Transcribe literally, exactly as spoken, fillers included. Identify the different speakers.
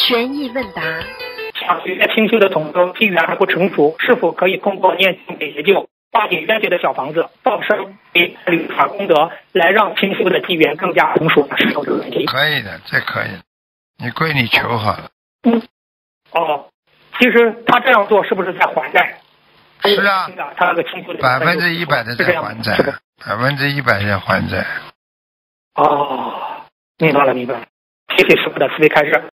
Speaker 1: 悬疑问答。
Speaker 2: 想学清修的同修机缘还不成熟，是否可以通过念经给解救、化解冤结的小房子、放生、给履法功德，来让清修的机缘更加成熟？是有这个问题。
Speaker 3: 可以的，这可以的，你归你求好了。
Speaker 2: 嗯，哦，其实他这样做是不是在还债？
Speaker 3: 是啊，
Speaker 2: 他那个清修的
Speaker 3: 百分之一百的在还债，百分之一百在还债。
Speaker 2: 哦，明白了，明白了。谢谢师傅的慈悲开示。